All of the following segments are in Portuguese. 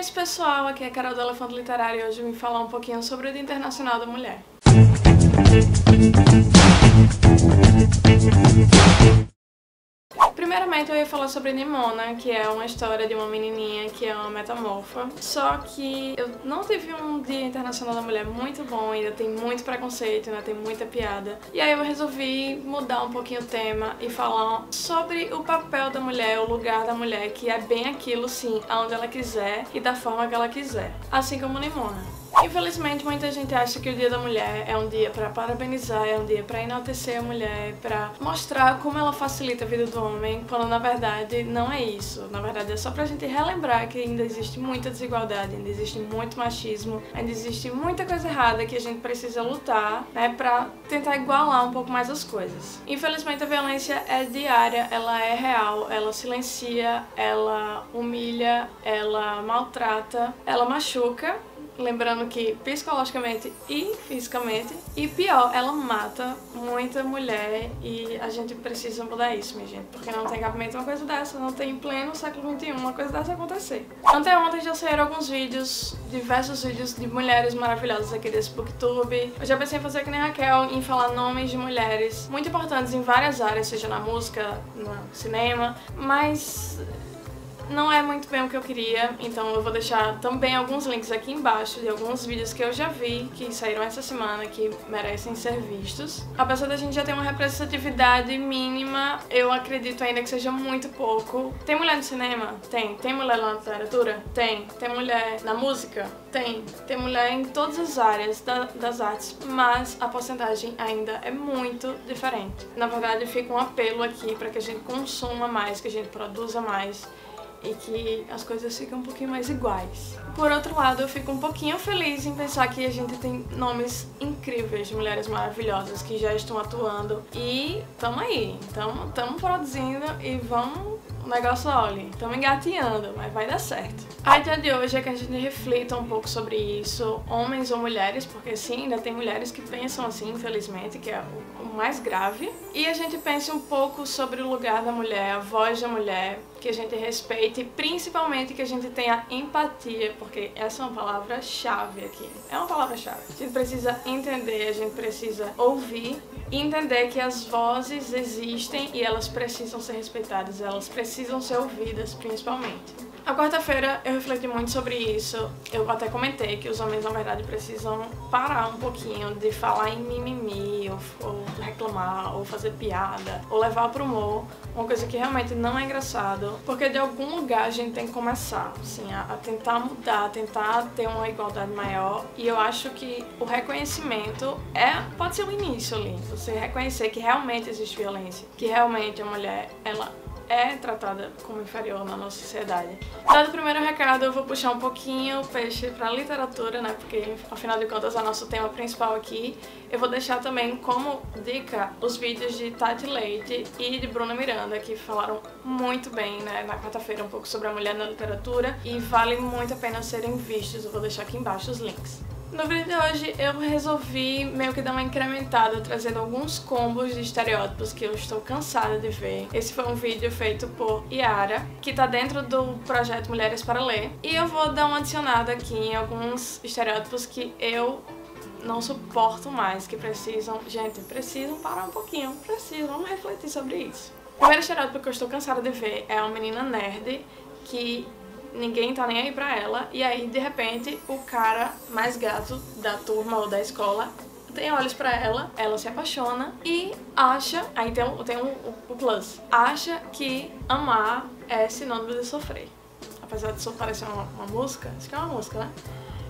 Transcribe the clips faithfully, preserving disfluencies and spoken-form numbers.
esse pessoal, aqui é a Carol do Elefante Literário e hoje eu vim falar um pouquinho sobre o Dia Internacional da Mulher. Primeiramente eu ia falar sobre Nimona, que é uma história de uma menininha que é uma metamorfa. Só que eu não tive um Dia Internacional da Mulher muito bom, ainda tem muito preconceito, ainda tem muita piada. E aí eu resolvi mudar um pouquinho o tema e falar sobre o papel da mulher, o lugar da mulher, que é bem aquilo sim, aonde ela quiser e da forma que ela quiser. Assim como Nimona. Infelizmente, muita gente acha que o Dia da Mulher é um dia para parabenizar, é um dia para enaltecer a mulher, para mostrar como ela facilita a vida do homem, quando na verdade não é isso. Na verdade é só pra gente relembrar que ainda existe muita desigualdade, ainda existe muito machismo, ainda existe muita coisa errada que a gente precisa lutar, né, pra tentar igualar um pouco mais as coisas. Infelizmente a violência é diária, ela é real, ela silencia, ela humilha, ela maltrata, ela machuca. Lembrando que psicologicamente e fisicamente, e pior, ela mata muita mulher e a gente precisa mudar isso, minha gente, porque não tem cabimento uma coisa dessa, não tem em pleno século vinte e um uma coisa dessa acontecer. Anteontem já saíram alguns vídeos, diversos vídeos de mulheres maravilhosas aqui desse booktube. Eu já pensei em fazer que nem a Raquel, em falar nomes de mulheres muito importantes em várias áreas, seja na música, no cinema, mas não é muito bem o que eu queria, então eu vou deixar também alguns links aqui embaixo de alguns vídeos que eu já vi, que saíram essa semana, que merecem ser vistos. Apesar da gente já ter uma representatividade mínima, eu acredito ainda que seja muito pouco. Tem mulher no cinema? Tem. Tem mulher na literatura? Tem. Tem mulher na música? Tem. Tem mulher em todas as áreas da, das artes, mas a porcentagem ainda é muito diferente. Na verdade, fica um apelo aqui para que a gente consuma mais, que a gente produza mais, e que as coisas ficam um pouquinho mais iguais. Por outro lado, eu fico um pouquinho feliz em pensar que a gente tem nomes incríveis de mulheres maravilhosas que já estão atuando e tamo aí, tamo, tamo produzindo e vamos, o negócio, olha, tamo engateando, mas vai dar certo. A ideia de hoje é que a gente reflita um pouco sobre isso, homens ou mulheres, porque sim, ainda tem mulheres que pensam assim, infelizmente, que é o, o mais grave. E a gente pense um pouco sobre o lugar da mulher, a voz da mulher, que a gente respeite, principalmente que a gente tenha empatia, porque essa é uma palavra-chave aqui. É uma palavra-chave. A gente precisa entender, a gente precisa ouvir e entender que as vozes existem e elas precisam ser respeitadas, elas precisam ser ouvidas, principalmente. Na quarta-feira eu refleti muito sobre isso, eu até comentei que os homens na verdade precisam parar um pouquinho de falar em mimimi, ou, ou reclamar, ou fazer piada, ou levar pro humor, uma coisa que realmente não é engraçado, porque de algum lugar a gente tem que começar, assim, a, a tentar mudar, a tentar ter uma igualdade maior, e eu acho que o reconhecimento é, pode ser o início ali, você reconhecer que realmente existe violência, que realmente a mulher, ela é tratada como inferior na nossa sociedade. Dado o primeiro recado, eu vou puxar um pouquinho o peixe pra literatura, né, porque afinal de contas é o nosso tema principal aqui. Eu vou deixar também como dica os vídeos de Tati Leite e de Bruna Miranda, que falaram muito bem, né, na quarta-feira um pouco sobre a mulher na literatura e vale muito a pena serem vistos. Eu vou deixar aqui embaixo os links. No vídeo de hoje eu resolvi meio que dar uma incrementada, trazendo alguns combos de estereótipos que eu estou cansada de ver. Esse foi um vídeo feito por Yara, que tá dentro do projeto Mulheres para Ler, e eu vou dar uma adicionada aqui em alguns estereótipos que eu não suporto mais, que precisam, gente, precisam parar um pouquinho, precisam, vamos refletir sobre isso. O primeiro estereótipo que eu estou cansada de ver é uma menina nerd que ninguém tá nem aí pra ela, e aí de repente o cara mais gato da turma ou da escola tem olhos pra ela, ela se apaixona e acha, aí tem, tem um, o plus, acha que amar é sinônimo de sofrer. Apesar de isso parecer uma, uma música, acho que é uma música, né?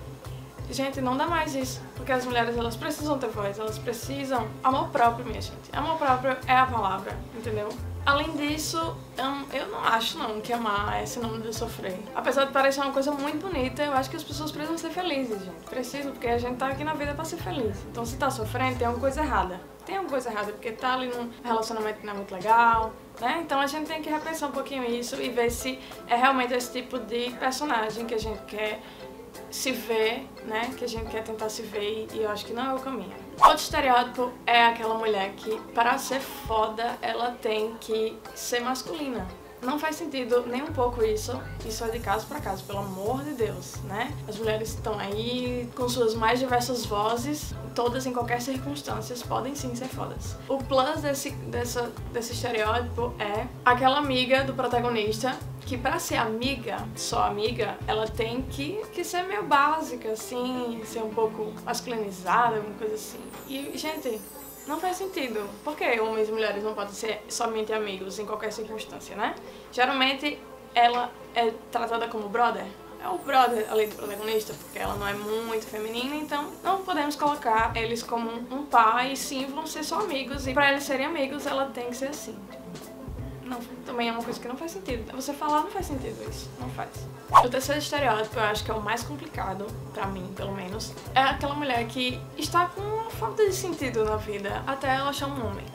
Gente, não dá mais isso, porque as mulheres elas precisam ter voz, elas precisam amor próprio, minha gente. Amor próprio é a palavra, entendeu? Além disso, eu não acho não que amar é sinônimo de sofrer. Apesar de parecer uma coisa muito bonita, eu acho que as pessoas precisam ser felizes, gente. Precisam, porque a gente tá aqui na vida pra ser feliz. Então se tá sofrendo, tem alguma coisa errada. Tem alguma coisa errada, porque tá ali num relacionamento que não é muito legal, né? Então a gente tem que repensar um pouquinho isso e ver se é realmente esse tipo de personagem que a gente quer se ver, né? Que a gente quer tentar se ver e eu acho que não é o caminho. Outro estereótipo é aquela mulher que, para ser foda, ela tem que ser masculina. não faz sentido nem um pouco isso. Isso é de caso pra caso, pelo amor de Deus, né? As mulheres estão aí com suas mais diversas vozes, todas em qualquer circunstância podem sim ser fodas. O plus desse, dessa, desse estereótipo é aquela amiga do protagonista que pra ser amiga, só amiga, ela tem que, que ser meio básica, assim, ser um pouco masculinizada, alguma coisa assim. E, gente, não faz sentido. Por que homens e mulheres não podem ser somente amigos em qualquer circunstância, né? Geralmente, ela é tratada como brother. É o brother, além do protagonista, porque ela não é muito feminina, então não podemos colocar eles como um par e sim vão ser só amigos. E pra eles serem amigos, ela tem que ser assim. Não, também é uma coisa que não faz sentido. Você falar não faz sentido isso, não faz. O terceiro estereótipo, eu acho que é o mais complicado, pra mim, pelo menos, é aquela mulher que está com uma falta de sentido na vida até ela achar um homem.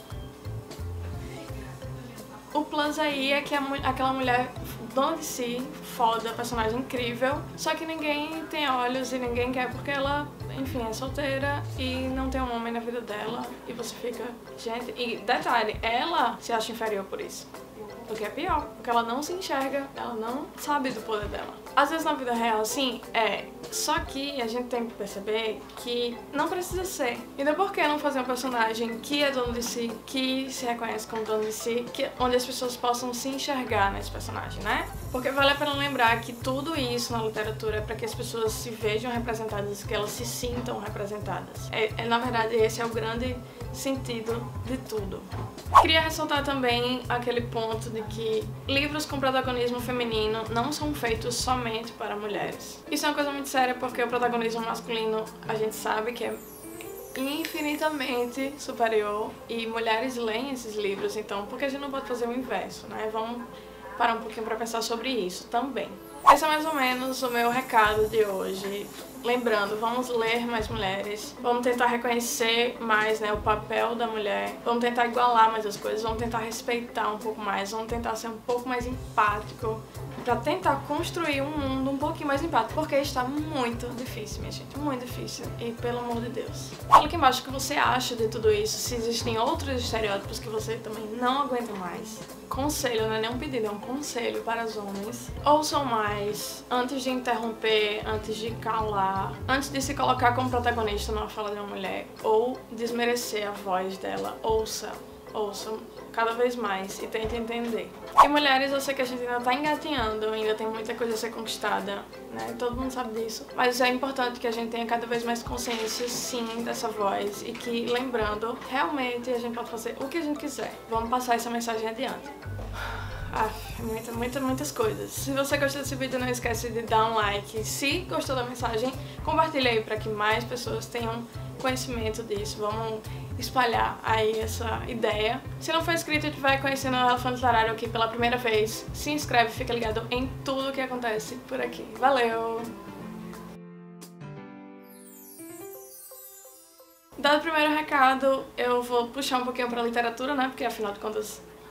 O plus aí é que a, aquela mulher dona de si, foda, personagem incrível, só que ninguém tem olhos e ninguém quer porque ela, enfim, é solteira e não tem um homem na vida dela e você fica, gente, e detalhe, ela se acha inferior por isso. O que é pior, porque ela não se enxerga, ela não sabe do poder dela. Às vezes na vida real, sim, é. Só que a gente tem que perceber que não precisa ser. Então por que não fazer um personagem que é dono de si, que se reconhece como dono de si, que, onde as pessoas possam se enxergar nesse personagem, né? Porque vale a pena lembrar que tudo isso na literatura é para que as pessoas se vejam representadas, que elas se sintam representadas. É, é, na verdade, esse é o grande sentido de tudo. Queria ressaltar também aquele ponto de que livros com protagonismo feminino não são feitos somente para mulheres. Isso é uma coisa muito séria porque o protagonismo masculino a gente sabe que é infinitamente superior e mulheres leem esses livros, então por que a gente não pode fazer o inverso, né? Vamos parar um pouquinho para pensar sobre isso também. Esse é mais ou menos o meu recado de hoje. Lembrando, vamos ler mais mulheres, vamos tentar reconhecer mais, né, o papel da mulher, vamos tentar igualar mais as coisas, vamos tentar respeitar um pouco mais, vamos tentar ser um pouco mais empático pra tentar construir um mundo um pouquinho mais empático, porque está muito difícil, minha gente, muito difícil, e pelo amor de Deus. Fala aqui embaixo o que você acha de tudo isso, se existem outros estereótipos que você também não aguenta mais. Conselho, não é nem um pedido, é um conselho para os homens. Ouçam mais, antes de interromper, antes de calar, antes de se colocar como protagonista numa fala de uma mulher, ou desmerecer a voz dela, ouça, ouçam cada vez mais e tente entender. E mulheres, eu sei que a gente ainda tá engatinhando, ainda tem muita coisa a ser conquistada, né? Todo mundo sabe disso. Mas é importante que a gente tenha cada vez mais consciência, sim, dessa voz e que, lembrando, realmente a gente pode fazer o que a gente quiser. Vamos passar essa mensagem adiante. Ah, muitas, muitas, muitas coisas. Se você gostou desse vídeo, não esquece de dar um like. Se gostou da mensagem, compartilha aí para que mais pessoas tenham conhecimento disso. Vamos espalhar aí essa ideia. Se não for inscrito e estiver conhecendo o Elefante Literário aqui pela primeira vez, se inscreve e fica ligado em tudo que acontece por aqui. Valeu! Dado o primeiro recado, eu vou puxar um pouquinho pra literatura, né? Porque afinal de contas